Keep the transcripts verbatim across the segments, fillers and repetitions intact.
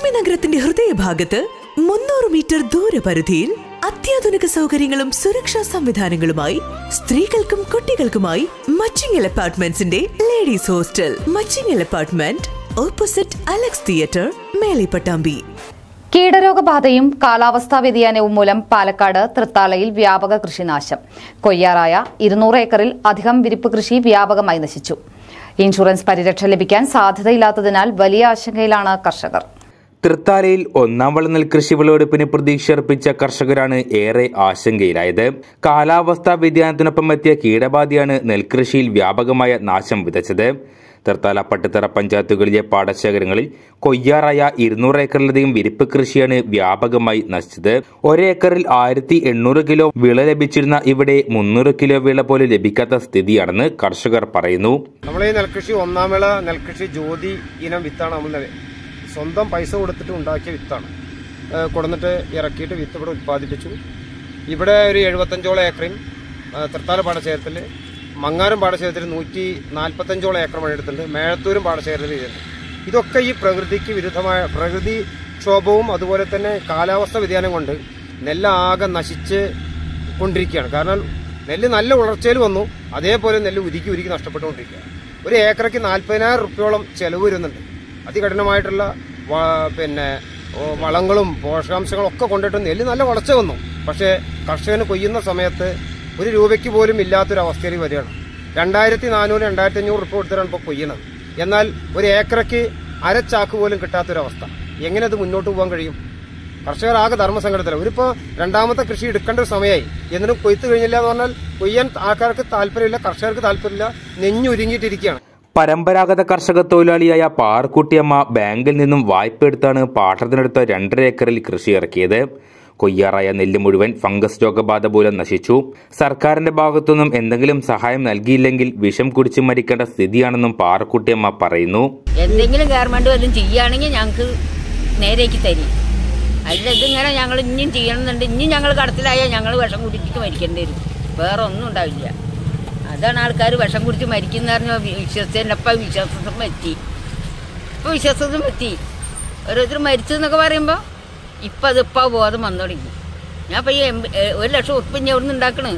ഷമ്മി നഗരത്തിന്റെ ഹൃദയഭാഗത്ത് മുന്നൂറ് മീറ്റർ ദൂരപരിധിയിൽ അത്യാധുനിക സൗകര്യങ്ങളും സുരക്ഷാ സംവിധാനങ്ങളുമായി സ്ത്രീകൾക്കും കുട്ടികൾക്കുമായി മച്ചിങ്ങൽ അപ്പാർട്ട്മെന്റ്സിന്റെ ladies hostel. Machingal apartment, opposite Alex theatre, Melepattambi. കീടരോഗബാധയും കാലാവസ്ഥാ വ്യതിയാനവും മൂലം പാലക്കാട് തൃത്താലയിൽ വ്യാപക കൃഷിനാശം. കൊയ്യാറായ ഇരുന്നൂറ് ഏക്കറിൽ അധികം വിരിപ്പ് കൃഷി വ്യാപകമായി നശിച്ചു. ഇൻഷുറൻസ് പരിരക്ഷ ലഭിക്കാൻ സാധ്യതയില്ലാത്തതിനാൽ വലിയ ആശങ്കയിലാണ് കർഷകർ. തൃത്താലയിൽ ഒന്നാം വള നെൽകൃഷി വിളവെടുപ്പിന് പ്രതീക്ഷയർപ്പിച്ച കർഷകരാണ് ഏറെ ആശങ്കയിലായത്. കാലാവസ്ഥാ വ്യതിയാനത്തിനൊപ്പം എത്തിയ കീടബാധയാണ് നെൽകൃഷിയിൽ വ്യാപകമായ നാശം വിതച്ചത്. തൃത്താല പട്ടുത്തറ പഞ്ചായത്തുകളിലെ പാടശേഖരങ്ങളിൽ കൊയ്യാറായ ഇരുന്നൂറ് ഏക്കറിലധികം വിരിപ്പ് കൃഷിയാണ് വ്യാപകമായി നശിച്ചത്. ഒരേക്കറിൽ ആയിരത്തി എണ്ണൂറ് കിലോ വിള ലഭിച്ചിരുന്ന ഇവിടെ മുന്നൂറ് കിലോ വിള പോലും ലഭിക്കാത്ത സ്ഥിതിയാണെന്ന് കർഷകർ പറയുന്നു. നമ്മളെ ഈ നെൽകൃഷി ഒന്നാം വിള നെൽകൃഷി ജ്യോതി ഇനം വിത്താണ്. നമ്മൾ സ്വന്തം പൈസ കൊടുത്തിട്ട് ഉണ്ടാക്കിയ വിത്താണ്. കൊടുന്നിട്ട് ഇറക്കിയിട്ട് വിത്ത് ഇവിടെ ഉത്പാദിപ്പിച്ചു. ഇവിടെ ഒരു എഴുപത്തഞ്ചോളം ഏക്കറും തൃത്താല പാടശേഖരത്തിൽ, മങ്ങാരം പാടശേഖരത്തിൽ നൂറ്റി നാൽപ്പത്തഞ്ചോളം ഏക്കർ മഴയെടുത്തിട്ടുണ്ട്. മേഴത്തൂരും പാടശേഖരത്തിൽ ഇതുണ്ട്. ഇതൊക്കെ ഈ പ്രകൃതിക്ക് വിരുദ്ധമായ പ്രകൃതി ക്ഷോഭവും അതുപോലെ തന്നെ കാലാവസ്ഥ വ്യതിയാനം കൊണ്ട് നെല്ലാകെ നശിച്ച് കൊണ്ടിരിക്കുകയാണ്. കാരണം നെല്ല് നല്ല ഉളർച്ചയിൽ വന്നു, അതേപോലെ നെല്ല് ഉരുക്കി ഉരുക്കി നഷ്ടപ്പെട്ടുകൊണ്ടിരിക്കുകയാണ്. ഒരു ഏക്കറയ്ക്ക് നാൽപ്പതിനായിരം റുപ്യോളം ചെലവ് വരുന്നുണ്ട്. അതികഠിനമായിട്ടുള്ള പിന്നെ വളങ്ങളും പോഷകാംശങ്ങളും ഒക്കെ കൊണ്ടിട്ട് നെല്ല് നല്ല വളർച്ച വന്നു. പക്ഷേ കർഷകന് കൊയ്യുന്ന സമയത്ത് ഒരു രൂപയ്ക്ക് പോലും ഇല്ലാത്തൊരവസ്ഥയിൽ വരികയാണ്. രണ്ടായിരത്തി നാനൂറ് രണ്ടായിരത്തി അഞ്ഞൂറ് റുപ്യ കൊടുത്തിട്ടാണ് ഇപ്പോൾ കൊയ്യുന്നത്. എന്നാൽ ഒരു ഏക്കറയ്ക്ക് അരച്ചാക്ക് പോലും കിട്ടാത്തൊരവസ്ഥ. എങ്ങനെ അത് മുന്നോട്ട് പോകാൻ കഴിയും? കർഷകർ ആകെ ധർമ്മസങ്കടത്തിലാണ്. ഇവരിപ്പോൾ രണ്ടാമത്തെ കൃഷി എടുക്കേണ്ട ഒരു സമയമായി, എന്നിട്ടും കൊയ്ത്ത് കഴിഞ്ഞില്ല എന്ന് പറഞ്ഞാൽ കൊയ്യാൻ ആൾക്കാർക്ക് താല്പര്യമില്ല, കർഷകർക്ക് താല്പര്യമില്ല, നെഞ്ഞുരുങ്ങിയിട്ടിരിക്കുകയാണ്. പരമ്പരാഗത കർഷക തൊഴിലാളിയായ പാറക്കുട്ടിയമ്മ ബാങ്കിൽ നിന്നും വായ്പ എടുത്താണ് പാട്ടത്തിനെടുത്ത രണ്ടര ഏക്കറിൽ കൃഷി ഇറക്കിയത്. കൊയ്യാറായ നെല്ല് മുഴുവൻ ഫംഗസ് രോഗബാധ മൂലം നശിച്ചു. സർക്കാരിന്റെ ഭാഗത്തുനിന്നും എന്തെങ്കിലും സഹായം നൽകിയില്ലെങ്കിൽ വിഷം കുടിച്ച് മരിക്കേണ്ട സ്ഥിതിയാണെന്നും പാറക്കുട്ടിയമ്മ പറയുന്നു. എന്തെങ്കിലും ഗവൺമെന്റ് വല്ലതും ചെയ്യുകയാണെങ്കിൽ ഞങ്ങൾക്ക് നേരേക്ക് തരും. അല്ല ഇതിങ്ങനെ ഞങ്ങൾ ഇനിയും ചെയ്യണമെന്നുണ്ട്. ഇനിയും ഞങ്ങൾ കടത്തിലായാൽ ഞങ്ങൾ വിഷം കുടിച്ചിട്ട് മരിക്കേണ്ടി വരും. വേറെ ഒന്നും ഉണ്ടാവില്ല. അതാണ് ആൾക്കാർ വിഷം കുടിച്ച് മരിക്കുന്ന പറഞ്ഞാൽ വിശ്വസിച്ചപ്പം വിശ്വാസം പറ്റി. ഇപ്പം വിശ്വാസം പറ്റി. ഓരോരുത്തർ മരിച്ചെന്നൊക്കെ പറയുമ്പോൾ ഇപ്പം അതിപ്പോൾ ബോധം വന്നു തുടങ്ങി. ഞാൻ ഇപ്പം ഈ ഒരു ലക്ഷം ഉറുപ്പ്യ ഞാൻ ഇവിടെ നിന്ന് ഉണ്ടാക്കണ്.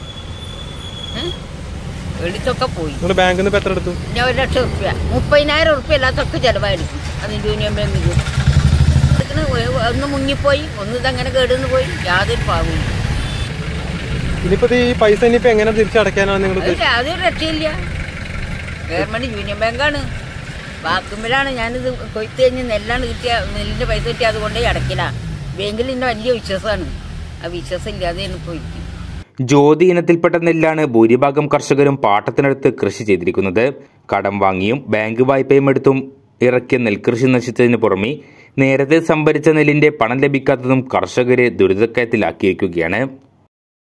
എഴുത്തൊക്കെ പോയി. ബാങ്കിൽ നിന്ന് എത്ര എടുത്തു? ഞാൻ ഒരു ലക്ഷം ഉറുപ്പ്യ മുപ്പതിനായിരം ഉറുപ്പ്യ എല്ലാത്തൊക്കെ ചിലവായിരിക്കും. അതിന് യൂണിയൻ ബാങ്കിൽ എടുക്കണ്. ഒന്ന് മുങ്ങിപ്പോയി, ഒന്ന് ഇതങ്ങനെ കേടുന്ന് പോയി. യാതൊരു പാവവും. ഇനിയിപ്പോ ഈ പൈസ ഇനിയിപ്പോ എങ്ങനെ തിരിച്ചടയ്ക്കാനാണ് നിങ്ങൾ? യാതൊരു രക്ഷയില്ല. ഗവൺമെന്റ് യൂണിയൻ ബാങ്കാണ്. ബാക്കുമ്പോഴാണ് ഞാനിത് കൊയ്ത്ത് കഴിഞ്ഞ് നെല്ലാണ് കിട്ടിയ നെല്ലിന്റെ പൈസ കിട്ടിയ അതുകൊണ്ടേ അടയ്ക്കില്ല. ബാങ്കിൽ ഇന്ന് വലിയ വിശ്വാസമാണ്. ആ വിശ്വാസം ഇല്ലാതെയാണ് പോയി. ജ്യോതി ഇനത്തിൽപ്പെട്ട നെല്ലാണ് ഭൂരിഭാഗം കർഷകരും പാട്ടത്തിനടുത്ത് കൃഷി ചെയ്തിരിക്കുന്നത്. കടം വാങ്ങിയും ബാങ്ക് വായ്പയും എടുത്തും ഇറക്കിയ നെൽകൃഷി നശിച്ചതിന് പുറമെ നേരത്തെ സംഭരിച്ച നെല്ലിന്റെ പണം ലഭിക്കാത്തതും കർഷകരെ ദുരിതക്കയത്തിലാക്കിയിരിക്കുകയാണ്.